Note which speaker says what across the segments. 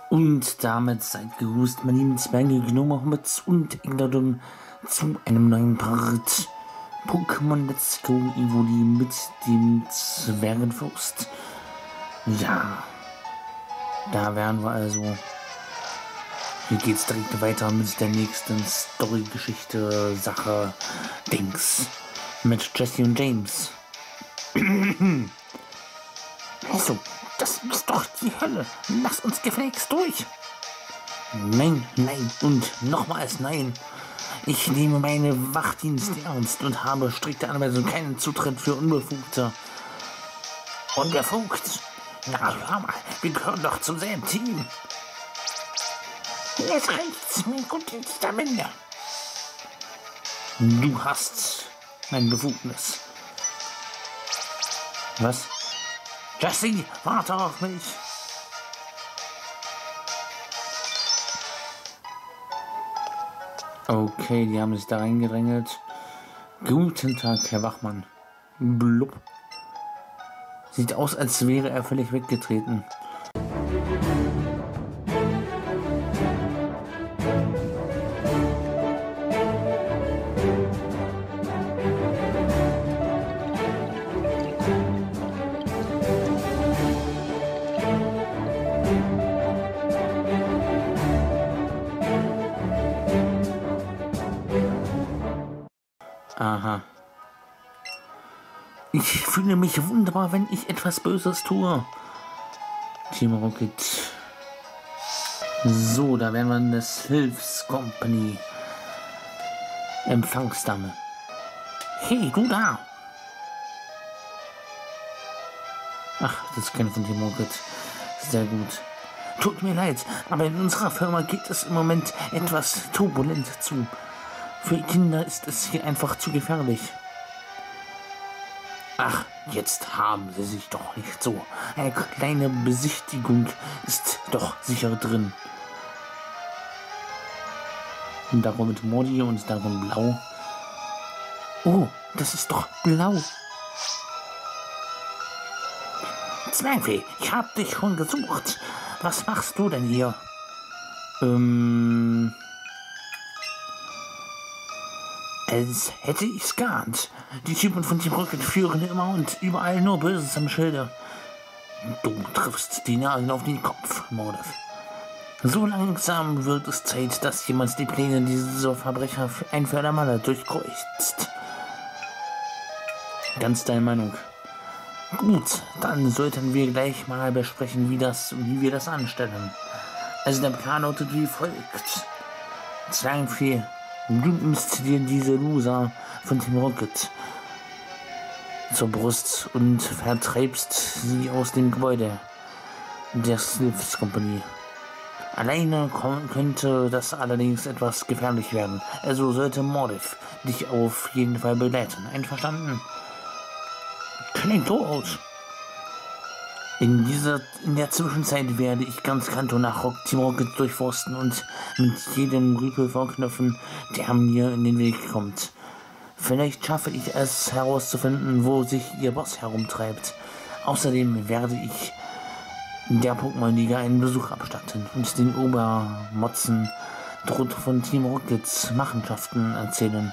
Speaker 1: Und damit seid gegrüßt, meine lieben Zwerge, Gnome, Hobbits und Engladum zu einem neuen Part Pokémon Let's Go Evoli mit dem Zwergenfürst. Ja, da wären wir also. Hier geht's direkt weiter mit der nächsten Story-Geschichte, Sache, Dings. Mit Jesse und James. Also, das ist doch die Hölle. Lass uns gefälligst durch. Nein, nein und nochmals nein. Ich nehme meine Wachdienste ernst und habe strikte Anweisung, keinen Zutritt für Unbefugte. Unbefugt? Na, hör mal, wir gehören doch zum selben Team. Jetzt reicht's mir gut ins Stamina. Du hast mein Befugnis. Was? Jesse, warte auf mich. Okay, die haben sich da reingedrängelt. Guten Tag, Herr Wachmann. Blub. Sieht aus, als wäre er völlig weggetreten. Aha. Ich fühle mich wunderbar, wenn ich etwas Böses tue. Team Rocket. So, da wären wir in der Sylphs Company. Empfangsdame. Hey, du da! Ach, das ist keine von Team Rocket. Sehr gut. Tut mir leid, aber in unserer Firma geht es im Moment etwas turbulent zu. Für Kinder ist es hier einfach zu gefährlich. Ach, jetzt haben Sie sich doch nicht so. Eine kleine Besichtigung ist doch sicher drin. Und darum mit Modi und darum blau. Oh, das ist doch blau. Zwergfee, ich hab dich schon gesucht. Was machst du denn hier? Als hätte ich's geahnt. Die Typen von Team Rocket führen immer und überall nur Böses am Schilde. Du triffst die Nagel auf den Kopf, Mordef. So langsam wird es Zeit, dass jemand die Pläne dieser Verbrecher ein für allemal durchkreuzt. Ganz deine Meinung. Gut, dann sollten wir gleich mal besprechen, wie wir das anstellen. Also der Plan lautet wie folgt. Zwergfee, du nimmst dir diese Loser von Team Rocket zur Brust und vertreibst sie aus dem Gebäude der Sylphs Company. Alleine könnte das allerdings etwas gefährlich werden. Also sollte Mordef dich auf jeden Fall begleiten. Einverstanden? Klingt gut. In der Zwischenzeit werde ich ganz Kanto nach Team Rocket durchforsten und mit jedem Rüpel vorknöpfen, der mir in den Weg kommt. Vielleicht schaffe ich es herauszufinden, wo sich ihr Boss herumtreibt. Außerdem werde ich der Pokémon-Liga einen Besuch abstatten und den Obermotzen droht von Team Rockets Machenschaften erzählen.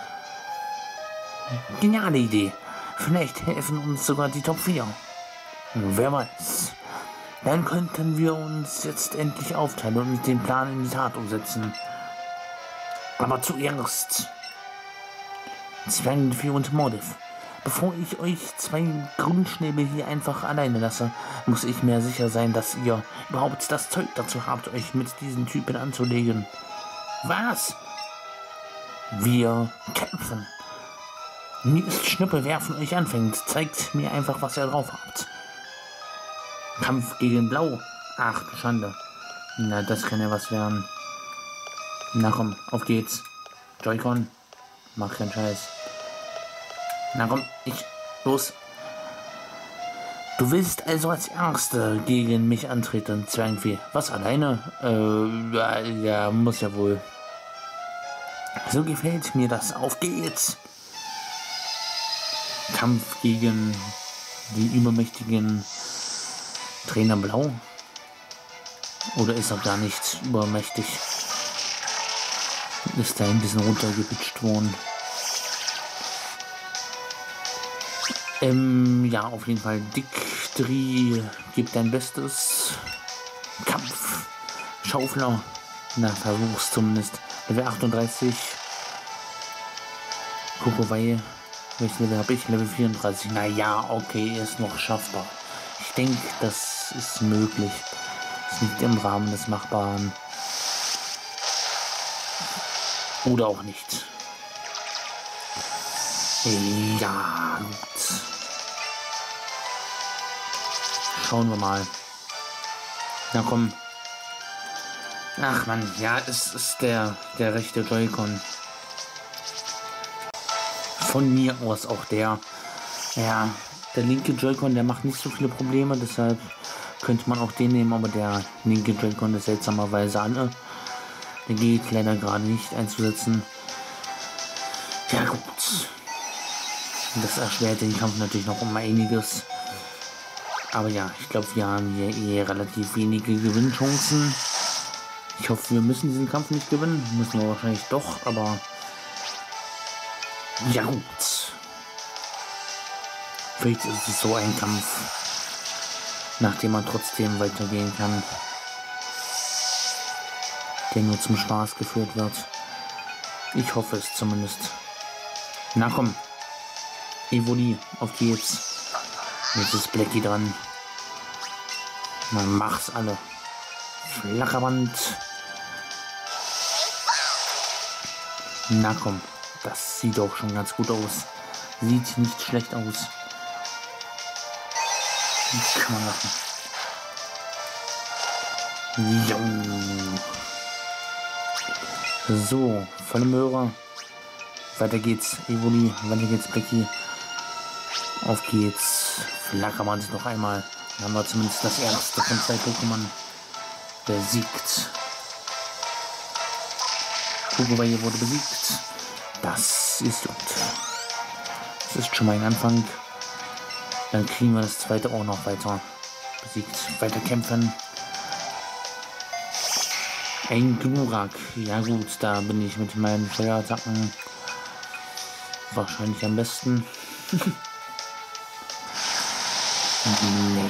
Speaker 1: Geniale Idee. Vielleicht helfen uns sogar die Top 4. Wer weiß. Dann könnten wir uns jetzt endlich aufteilen und den Plan in die Tat umsetzen. Aber zuerst Zwergfee und Mordef. Bevor ich euch zwei Grünschnäbel hier einfach alleine lasse, muss ich mir sicher sein, dass ihr überhaupt das Zeug dazu habt, euch mit diesen Typen anzulegen. Was? Wir kämpfen. Nie ist Schnuppe, wer von euch anfängt. Zeigt mir einfach, was ihr drauf habt. Kampf gegen Blau. Ach, du Schande. Na, das kann ja was werden. Na komm, auf geht's. Joy-Con. Mach keinen Scheiß. Na komm, los. Du willst also als Erste gegen mich antreten, Zwergfee. Was, alleine? Ja, muss ja wohl. So gefällt mir das. Auf geht's. Kampf gegen die übermächtigen Trainer Blau. Oder ist er gar nicht übermächtig? Ist da ein bisschen runtergepitcht worden. Ja, auf jeden Fall Dick Dri gibt dein Bestes. Kampf. Schaufler. Na, versuch's zumindest. Level 38. Kokowai. Welches Level habe ich? Level 34. Naja, okay, ist noch schaffbar. Ich denke, das ist möglich. Es liegt im Rahmen des Machbaren. Oder auch nicht. Ja, gut. Schauen wir mal. Na komm. Ach man, ja, es ist der rechte Joy-Con. Von mir aus auch der. Ja, der linke Joy-Con, der macht nicht so viele Probleme, deshalb könnte man auch den nehmen, aber der linke Joy-Con ist seltsamerweise an. Der geht leider gerade nicht einzusetzen. Ja gut. Das erschwert den Kampf natürlich noch um einiges. Aber ja, ich glaube, wir haben hier eher relativ wenige Gewinnchancen. Ich hoffe, wir müssen diesen Kampf nicht gewinnen. Müssen wir wahrscheinlich doch, aber ja gut. Vielleicht ist es so ein Kampf, nachdem man trotzdem weitergehen kann, der nur zum Spaß geführt wird. Ich hoffe es zumindest. Na komm. Evoli, auf geht's. Jetzt ist Blackie dran. Man macht's alle. Flacherwand. Na komm, das sieht doch schon ganz gut aus. Sieht nicht schlecht aus. Kann man machen. Jo. So, volle Möhre. Weiter geht's, Evoli. Weiter geht's, Blackie. Auf geht's. Flackerwand noch einmal. Dann haben wir zumindest das erste von 2 Pokémon besiegt. Kokowai wurde besiegt. Das ist gut. Das ist schon mal ein Anfang. Dann kriegen wir das zweite auch noch weiter besiegt. Weiter kämpfen. Ein Glurak. Ja gut, da bin ich mit meinen Feuerattacken wahrscheinlich am besten. Nee.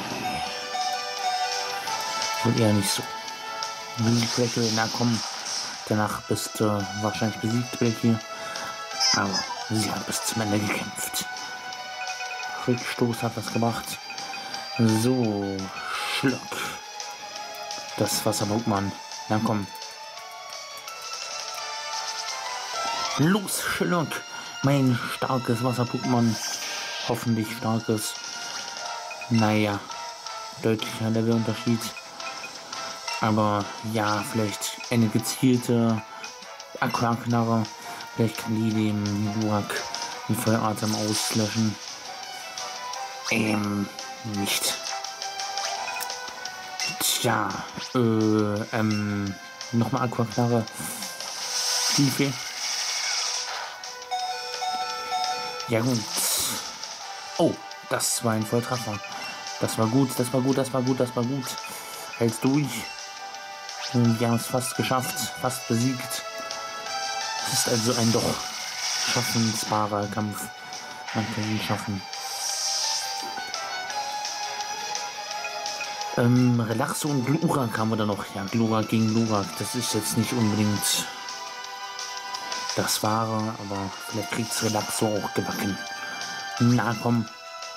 Speaker 1: Wohl eher nicht so. Blackie, na komm. Danach bist du wahrscheinlich besiegt, Blackie. Aber sie hat bis zum Ende gekämpft. Rückstoß hat was gebracht. So, Schluck. Das Wasser-Pokémon. Na komm. Los, Schluck. Mein starkes Wasser-Pokémon. Hoffentlich starkes. Naja, deutlicher Levelunterschied. Aber ja, vielleicht eine gezielte Aquaknarre. Vielleicht kann die dem Glurak den Feueratem auslöschen. Nicht. Tja, nochmal Aquaknarre. Tiefe. Ja gut. Oh, das war ein Volltreffer. Das war gut, das war gut, das war gut, das war gut. Hältst durch. Wir haben es fast geschafft, fast besiegt. Es ist also ein doch schaffensbarer Kampf. Man kann ihn schaffen. Relaxo und Glurak haben wir da noch. Ja, Glurak gegen Glurak. Das ist jetzt nicht unbedingt das Wahre, aber vielleicht kriegt es Relaxo auch gebacken. Na komm.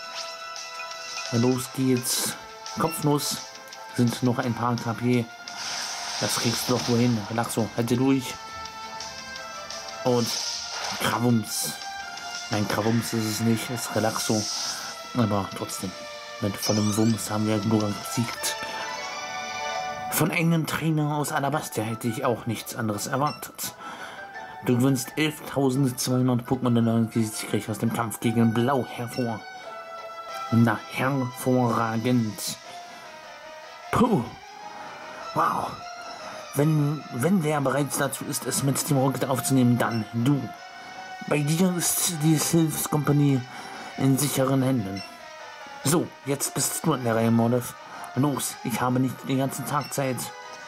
Speaker 1: Los geht's. Kopfnuss. Sind noch ein paar KP. Das kriegst du doch wohin. Relaxo, halte durch. Und Krawums. Nein, Krawums ist es nicht. Es ist Relaxo. Aber trotzdem. Mit vollem Wumms haben wir Glurak besiegt. Von einem Trainer aus Alabastia hätte ich auch nichts anderes erwartet. Du gewinnst 11.200 Pokémon der neuen Gesichtskrieg aus dem Kampf gegen Blau hervor. Na, hervorragend. Puh. Wow. Wenn der bereits dazu ist, es mit Team Rocket aufzunehmen, dann du. Bei dir ist die Sylphs Company in sicheren Händen. So, jetzt bist du an der Reihe, Mordev. Los, ich habe nicht den ganzen Tag Zeit.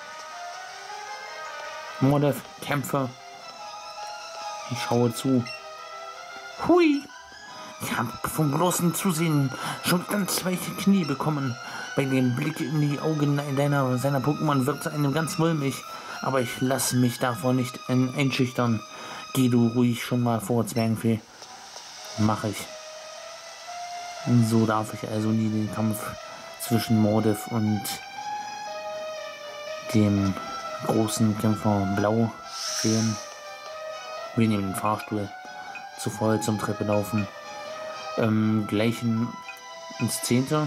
Speaker 1: Mordev, kämpfe. Ich schaue zu. Hui! Ich habe vom bloßen Zusehen schon ganz weiche Knie bekommen. Bei dem Blick in die Augen seiner Pokémon wird es einem ganz mulmig. Aber ich lasse mich davon nicht einschüchtern. Geh du ruhig schon mal vor, Zwergenfee. Mach ich. Und so darf ich also nie den Kampf zwischen Mordev und dem großen Kämpfer Blau sehen. Wir nehmen den Fahrstuhl zu voll zum Treppe laufen. Gleich ins 10.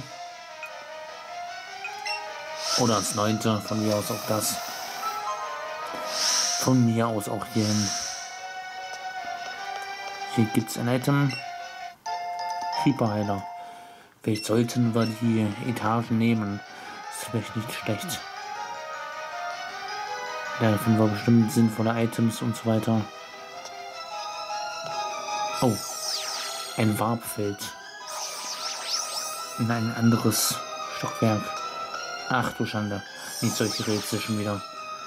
Speaker 1: Oder ins 9. Von mir aus auch das. Von mir aus auch hierhin. Hier gibt es ein Item. Hyperheiler. Vielleicht sollten wir die Etagen nehmen. Das ist vielleicht nicht schlecht. Da finden wir bestimmt sinnvolle Items und so weiter. Oh. Ein Warpfeld. In ein anderes Stockwerk. Ach du Schande. Nicht solche Rätsel schon wieder.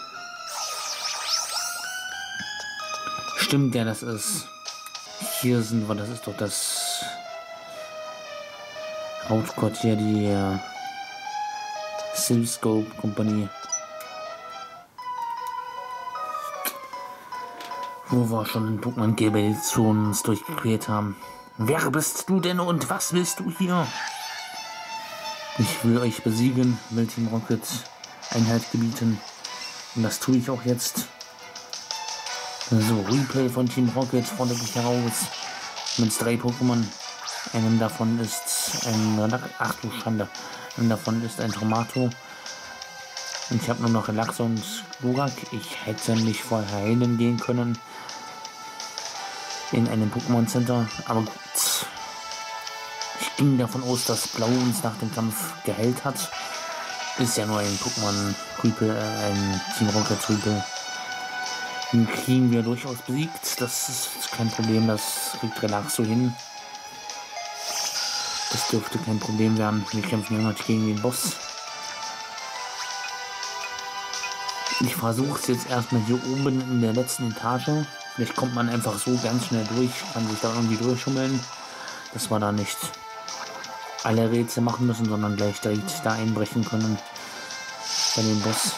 Speaker 1: Stimmt ja, das ist. Hier sind wir, das ist doch das Hauptquartier, die Silphscope Kompanie. Wo wir schon in Pokémon GBL zu uns durchgequält haben. Wer bist du denn und was willst du hier? Ich will euch besiegen, will Team Rocket Einhalt gebieten. Und das tue ich auch jetzt. So, Replay von Team Rocket fordert mich heraus. Mit 3 Pokémon. Einem davon ist ein ach du Schande. Einem davon ist ein Tomato. Und ich habe nur noch Relax und Glurak. Ich hätte mich vorher heilen gehen können. In einem Pokémon Center. Aber gut. Ich ging davon aus, dass Blau uns nach dem Kampf geheilt hat. Ist ja nur ein Pokémon Rüpel, ein Team Rocket Rüpel. Den kriegen wir durchaus besiegt. Das ist kein Problem. Das kriegt Relax so hin. Das dürfte kein Problem werden. Wir kämpfen ja noch gegen den Boss. Ich versuche es jetzt erstmal hier oben in der letzten Etage. Vielleicht kommt man einfach so ganz schnell durch, kann sich da irgendwie durchschummeln, dass wir da nicht alle Rätsel machen müssen, sondern gleich direkt da einbrechen können bei dem Boss.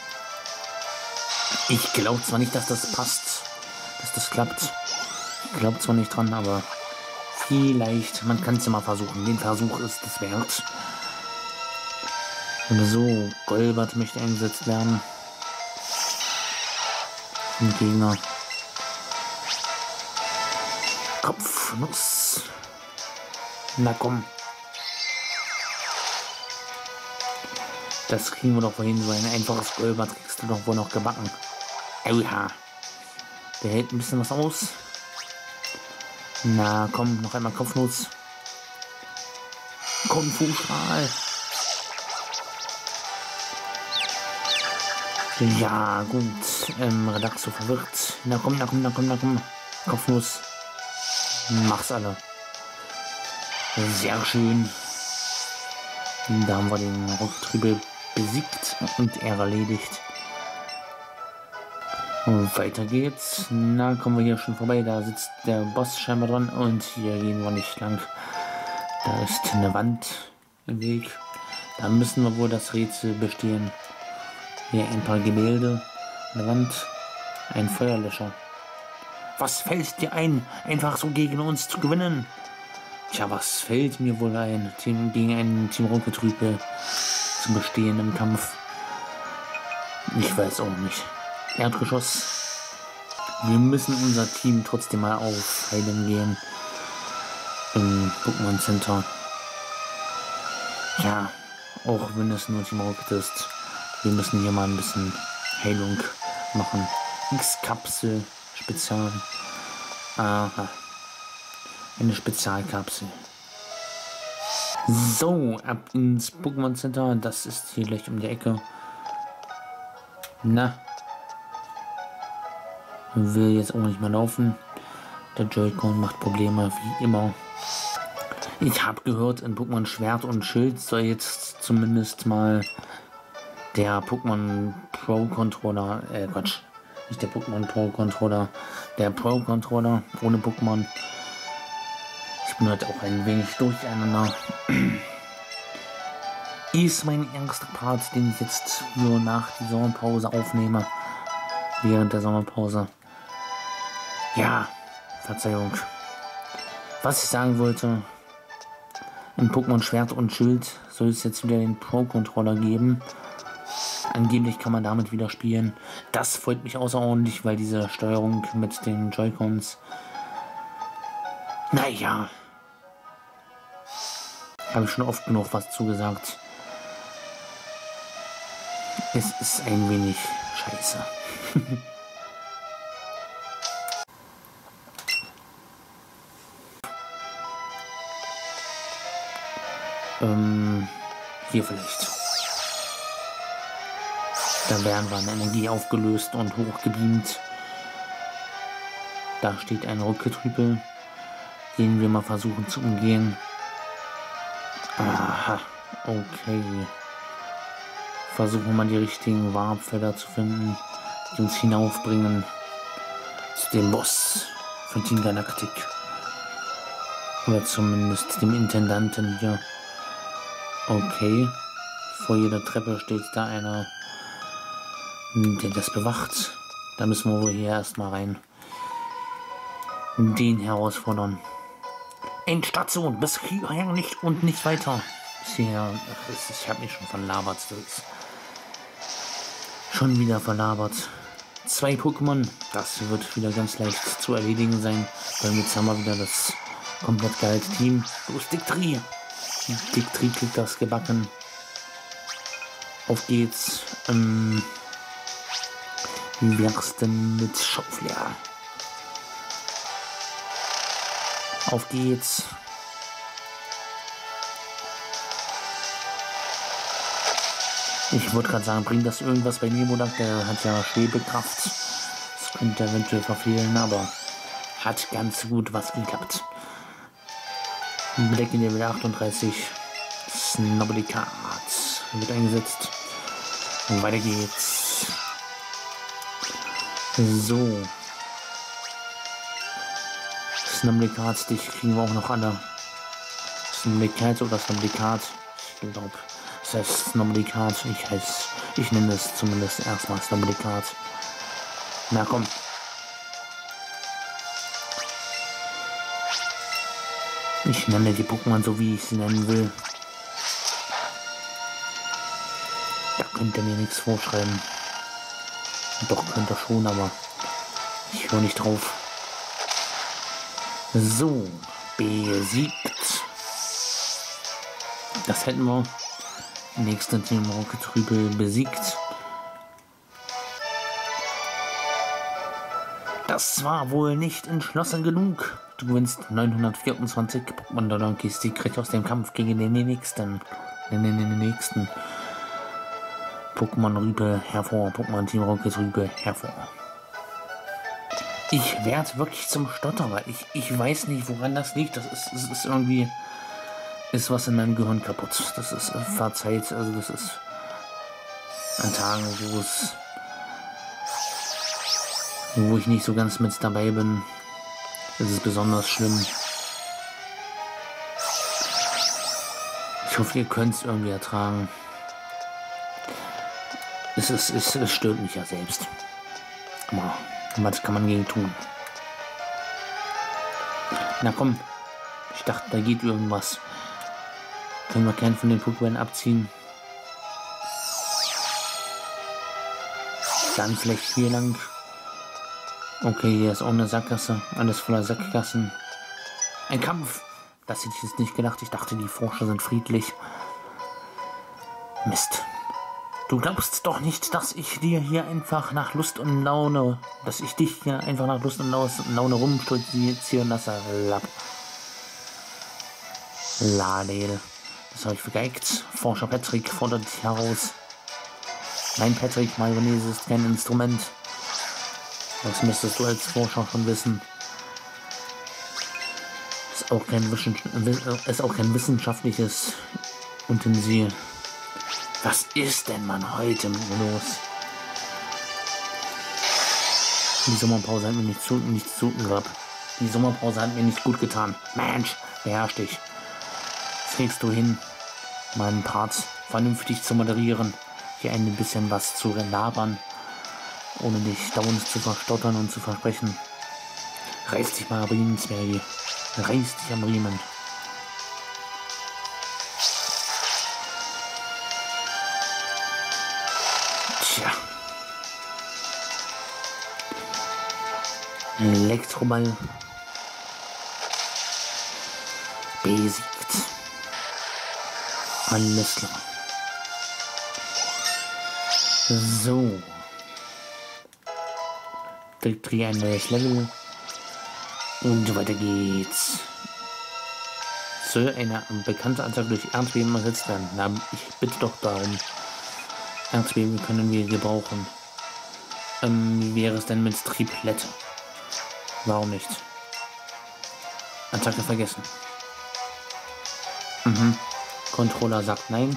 Speaker 1: Ich glaube zwar nicht, dass das passt, dass das klappt. Ich glaube zwar nicht dran, aber vielleicht, man kann es ja mal versuchen. Den Versuch ist es wert. Und so, Golbat möchte eingesetzt werden. Ein Gegner. Kopfnuss. Na komm. Das kriegen wir doch vorhin. So ein einfaches Golbat kriegst du doch wohl noch gebacken. Oha. Der hält ein bisschen was aus. Na komm, noch einmal Kopfnuss. Kung-Fu-Strahl. Ja, gut. Relaxo verwirrt. Na komm, na komm, na komm, na komm. Kopfnuss. Mach's alle. Sehr schön. Da haben wir den Rocktrübel besiegt und er erledigt. Und weiter geht's. Na, kommen wir hier schon vorbei. Da sitzt der Boss scheinbar dran und hier gehen wir nicht lang. Da ist eine Wand im Weg. Da müssen wir wohl das Rätsel bestehen. Hier ein paar Gemälde, eine Wand, ein Feuerlöscher. Was fällt dir ein, einfach so gegen uns zu gewinnen? Tja, was fällt mir wohl ein, gegen einen Team Rocket Rüpel zu bestehen im Kampf? Ich weiß auch nicht. Erdgeschoss. Wir müssen unser Team trotzdem mal aufheilen gehen. Im Pokémon Center. Ja, auch wenn es nur Team Rocket ist. Wir müssen hier mal ein bisschen Heilung machen. X-Kapsel Spezial. Aha. Eine Spezialkapsel. So, ab ins Pokémon Center. Das ist hier gleich um die Ecke. Na. Will jetzt auch nicht mehr laufen. Der Joy-Con macht Probleme, wie immer. Ich habe gehört, in Pokémon Schwert und Schild soll jetzt zumindest mal der Pokémon Pro Controller, Quatsch, Nicht der Pokémon Pro Controller. Der Pro Controller ohne Pokémon. Ich bin heute auch ein wenig durcheinander. Ist mein erster Part, den ich jetzt nur nach der Sommerpause aufnehme. Während der Sommerpause. Ja, Verzeihung. Was ich sagen wollte, in Pokémon Schwert und Schild soll es jetzt wieder den Pro-Controller geben. Angeblich kann man damit wieder spielen. Das freut mich außerordentlich, weil diese Steuerung mit den Joy-Cons, naja, habe ich schon oft genug was zugesagt. Es ist ein wenig scheiße. Hier vielleicht. Da werden wir in Energie aufgelöst und hochgebeamt. Da steht ein Rocket-Rüpel, den wir mal versuchen zu umgehen. Aha, okay. Versuchen wir mal die richtigen Warpfelder zu finden, die uns hinaufbringen zu dem Boss von Team Galactic. Oder zumindest dem Intendanten hier. Okay. Vor jeder Treppe steht da einer, der das bewacht. Da müssen wir wohl hier erstmal rein. Den herausfordern. Endstation, bis hierher nicht und nicht weiter. Bisher, ich habe mich schon verlabert. Schon wieder verlabert. 2 Pokémon, das wird wieder ganz leicht zu erledigen sein. Weil jetzt haben wir wieder das komplett geile Team. Los, Dick-Tri. Dick-Tri kriegt das gebacken. Auf geht's. Wie wär's denn mit Schaufler? Auf geht's. Ich wollte gerade sagen, bringt das irgendwas bei Nemodak? Der hat ja Schwebekraft. Das könnte eventuell verfehlen, aber hat ganz gut was geklappt. Black in Level 38. Snobblicat wird eingesetzt. Und weiter geht's. So. Snobblicat, dich kriegen wir auch noch alle. Snobblicat oder Snobblicat. Ich glaube, das heißt Snobblicat. Ich nenne es zumindest erstmal Snobblicat. Na komm. Ich nenne die Pokémon so, wie ich sie nennen will. Da könnt ihr mir nichts vorschreiben. Doch, könnt ihr schon, aber ich höre nicht drauf. So, besiegt. Das hätten wir. Nächster Team Rocket-Rüpel besiegt. Das war wohl nicht entschlossen genug. Du gewinnst 924 Pokémon-Dollar, gehst die Krieg aus dem Kampf gegen den nächsten. Pokémon-Rüpel hervor, Pokémon-Team Rocket-Rüpel hervor. Ich werde wirklich zum Stotterer. Ich weiß nicht, woran das liegt. Das ist irgendwie... Ist was in meinem Gehirn kaputt. Das ist verzeiht. Also das ist... An Tagen, wo ich nicht so ganz mit dabei bin. Das ist besonders schlimm. Ich hoffe, ihr könnt es irgendwie ertragen. Es stört mich ja selbst. Aber was kann man gegen tun? Na komm. Ich dachte, da geht irgendwas. Können wir keinen von den Pokémon abziehen? Dann vielleicht hier lang. Okay, hier ist auch eine Sackgasse. Alles voller Sackgassen. Ein Kampf! Das hätte ich jetzt nicht gedacht. Ich dachte, die Forscher sind friedlich. Mist. Du glaubst doch nicht, dass ich dir hier einfach nach Lust und Laune... Dass ich dich hier einfach nach Lust und Laune rumstolzieren lasse. Ladel. Das habe ich vergeigt. Forscher Patrick fordert dich heraus. Nein, Patrick, Mayonnaise ist kein Instrument. Das müsstest du als Forscher schon wissen. Ist auch kein wissenschaftliches Utensil. Was ist denn man heute mit mir los? Die Sommerpause hat mir Die Sommerpause hat mir nicht gut getan. Mensch, beherrsch dich. Was kriegst du hin, meinen Part vernünftig zu moderieren, hier ein bisschen was zu labern, ohne dich dauernd zu verstottern und zu versprechen. Reiß dich mal am Riemen, Zwergi. Reiß dich am Riemen. Tja. Elektroball besiegt. Alles klar. So. Victory ein neues Level. Und weiter geht's. Soll eine bekannte Anzahl durch Erdbeben ersetzt werden? Na, ich bitte doch darum. Erdbeben können wir gebrauchen. Wie wäre es denn mit Triplette? Warum nicht? Attacke vergessen. Controller sagt nein.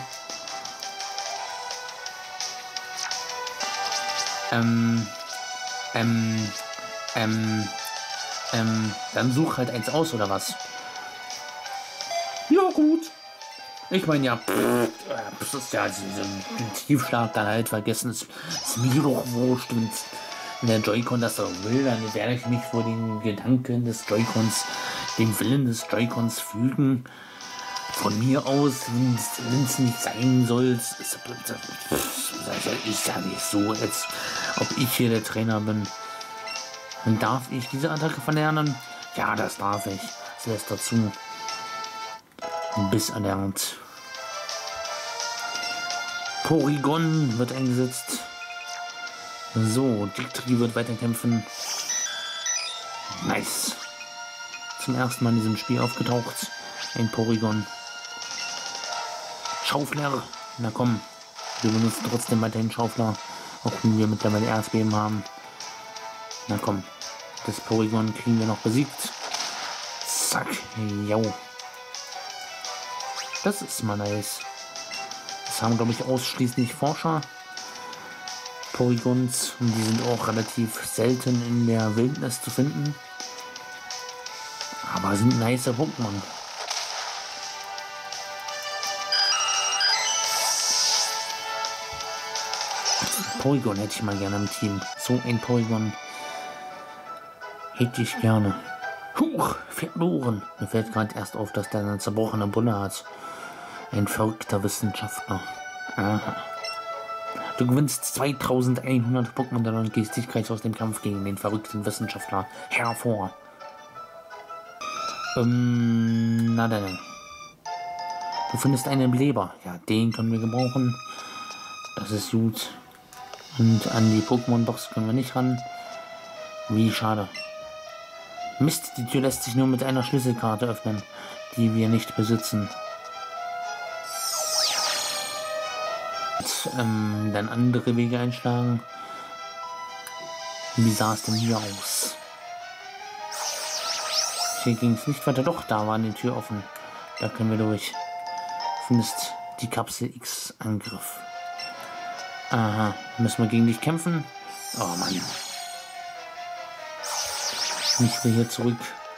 Speaker 1: Dann such halt eins aus, oder was? Ja, gut. Ich meine, ja, das ist ja ein Tiefschlag dann halt vergessen. Ist mir doch wurscht, wenn der Joy-Con das so will, dann werde ich mich vor den Gedanken des Joy-Cons, dem Willen des Joy-Cons fügen. Von mir aus, wenn es nicht sein soll, ich ja nicht so, als ob ich hier der Trainer bin. Und darf ich diese Attacke verlernen? Ja, das darf ich. Das lässt dazu. Biss erlernt. Porygon wird eingesetzt. So, Victory wird weiterkämpfen. Nice. Zum ersten Mal in diesem Spiel aufgetaucht. Ein Porygon. Schaufler. Na komm. Wir benutzen trotzdem weiterhin Schaufler. Auch wenn wir mittlerweile Erdbeben haben. Na komm. Das Porygon kriegen wir noch besiegt. Zack. Jo. Das ist mal nice. Das haben, glaube ich, ausschließlich Forscher. Porygons. Und die sind auch relativ selten in der Wildnis zu finden. Aber sind nice Pokémon. Porygon hätte ich mal gerne im Team. So ein Porygon hätte ich gerne. Huch, verloren. Mir fällt gerade erst auf, dass der eine zerbrochene Bulle hat. Ein verrückter Wissenschaftler. Aha. Du gewinnst 2100 Pokémon und gehst dich aus dem Kampf gegen den verrückten Wissenschaftler hervor. Na dann. Du findest einen Leber. Ja, den können wir gebrauchen. Das ist gut. Und an die Pokémon-Box können wir nicht ran. Wie schade. Mist, die Tür lässt sich nur mit einer Schlüsselkarte öffnen, die wir nicht besitzen. Und, dann andere Wege einschlagen. Wie sah es denn hier aus? Hier ging es nicht weiter. Doch, da war eine Tür offen. Da können wir durch. Findest die Kapsel X Angriff. Aha, müssen wir gegen dich kämpfen? Oh Mann. Ich will hier zurück.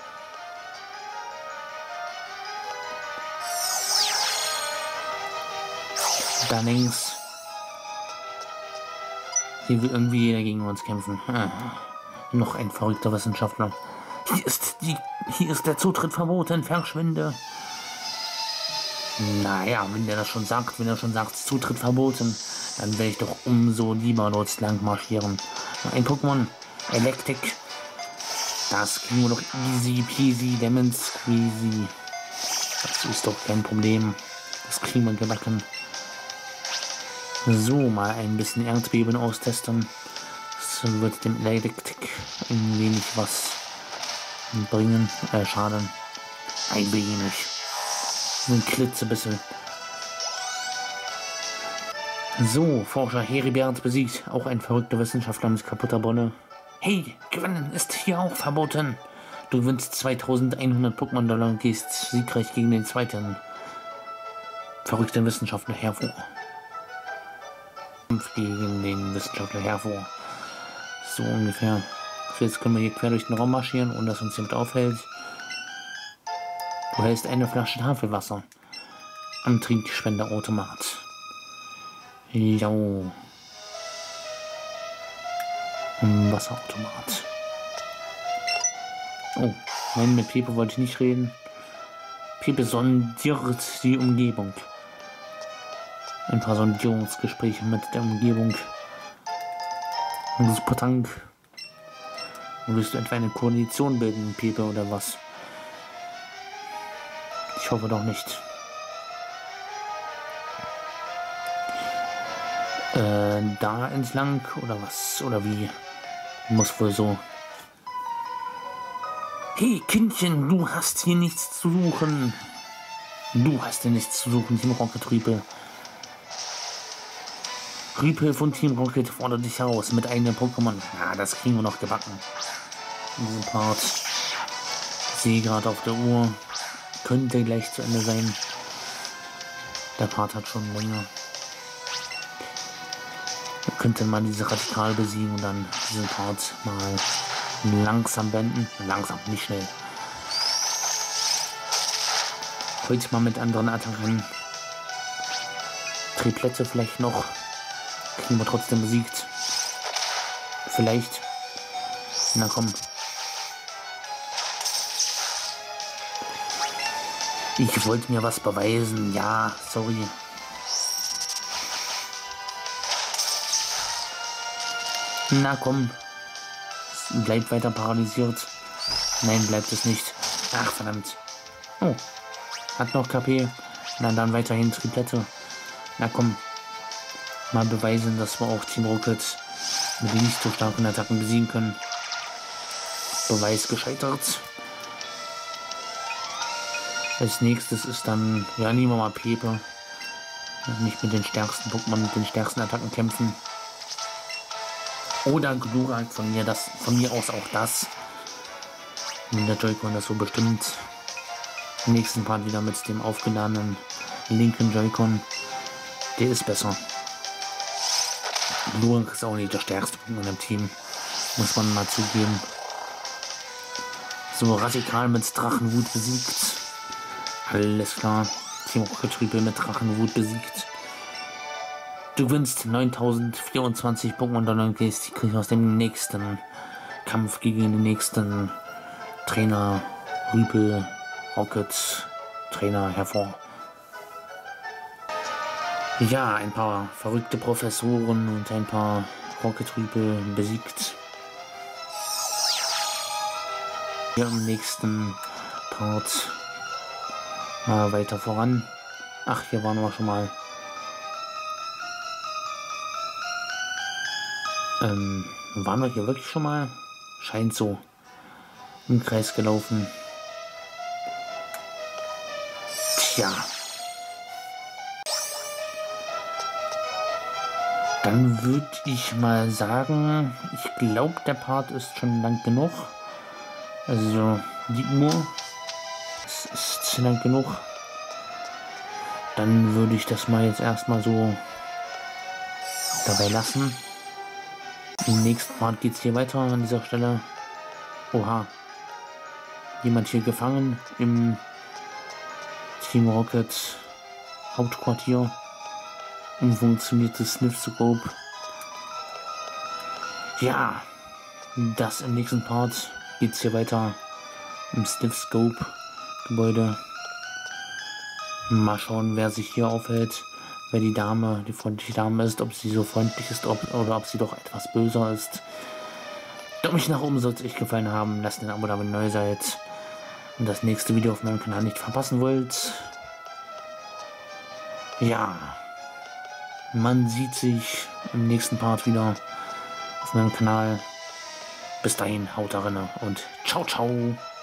Speaker 1: Da links. Hier will irgendwie jeder gegen uns kämpfen. Noch ein verrückter Wissenschaftler. Hier ist der Zutritt verboten. Verschwinde. Naja, wenn er schon sagt, Zutritt verboten, dann werde ich doch umso lieber dort lang marschieren. Ein Pokémon. Elektrik. Das kriegen wir doch easy peasy lemon squeezy. Das ist doch kein Problem. Das kriegen wir gebacken. So, mal ein bisschen Erdbeben austesten. Das wird dem Elektrik ein wenig was bringen. Schaden. Ein wenig. Ein klitzebissel. So, Forscher Heribert besiegt. Auch ein verrückter Wissenschaftler mit kaputter Bolle. Hey, gewinnen ist hier auch verboten. Du gewinnst 2100 Pokémon und gehst siegreich gegen den zweiten verrückten Wissenschaftler hervor. Kampf gegen den Wissenschaftler hervor. So ungefähr. So, jetzt können wir hier quer durch den Raum marschieren, ohne dass uns jemand aufhält. Du hältst eine Flasche Tafelwasser am Trinkspenderautomat. Jo. Wasserautomat. Oh, nein, mit Pepe wollte ich nicht reden. Pepe sondiert die Umgebung. Ein paar Sondierungsgespräche mit der Umgebung. Super Tank. Willst du etwa eine Koalition bilden, Pepe, oder was? Ich hoffe doch nicht. Da entlang oder was? Oder wie? Muss wohl so. Hey Kindchen, du hast hier nichts zu suchen. Du hast hier nichts zu suchen, Team Rocket Rüpel. Rüpel von Team Rocket fordert dich heraus mit einem Pokémon. Ja, das kriegen wir noch gebacken. Diesen Part. Ich sehe gerade auf der Uhr. Könnte gleich zu Ende sein. Der Part hat schon länger. Könnte man diese Radikal besiegen und dann diesen Part mal langsam beenden. Langsam, nicht schnell. Heute mal mit anderen Attacken. Triplette vielleicht noch. Kriegen wir trotzdem besiegt. Vielleicht. Na komm. Ich wollte mir was beweisen. Ja, sorry. Na komm. Bleibt weiter paralysiert. Nein, bleibt es nicht. Ach, verdammt. Oh. Hat noch KP. Na dann weiterhin Triplette. Na komm. Mal beweisen, dass wir auch Team Rocket mit den nicht so starken Attacken besiegen können. Beweis gescheitert. Als nächstes ist dann, ja, nehmen wir mal Pepe. Nicht mit den stärksten Pokémon, mit den stärksten Attacken kämpfen. Oder Glurak, von mir aus auch das. Wenn der Joy-Con das so bestimmt. Im nächsten Part wieder mit dem aufgeladenen linken Joy-Con. Der ist besser. Glurak ist auch nicht der stärkste Pokémon im Team. Muss man mal zugeben. So, radikal mit Drachenwut besiegt. Alles klar. Team Rocket Rüpel mit Drachenwut besiegt. Du gewinnst 9024 Pokémon und dann gehst du aus dem nächsten Kampf gegen den nächsten Trainer Rüpel Rocket Trainer hervor. Ja, ein paar verrückte Professoren und ein paar Rocket Rüpel besiegt. Hier im nächsten Part mal weiter voran. Ach, hier waren wir schon mal. Waren wir hier wirklich schon mal? Scheint so. Im Kreis gelaufen. Tja. Dann würde ich mal sagen, ich glaube, der Part ist schon lang genug. Also, die Uhr ist lang genug. Dann würde ich das mal jetzt erstmal so dabei lassen. Im nächsten Part geht es hier weiter an dieser Stelle. Oha. Jemand hier gefangen im Team Rocket Hauptquartier. Umfunktioniertes Sniff-Scope. Ja, das im nächsten Part geht es hier weiter im Sniff-Scope Gebäude. Mal schauen, wer sich hier aufhält. Wer die Dame, die freundliche Dame ist, ob sie so freundlich ist oder ob sie doch etwas böser ist. Daumen nach oben sollte es euch gefallen haben. Lasst ein Abo da, wenn ihr neu seid. Und das nächste Video auf meinem Kanal nicht verpassen wollt. Ja. Man sieht sich im nächsten Part wieder auf meinem Kanal. Bis dahin, haut da rein und ciao, ciao.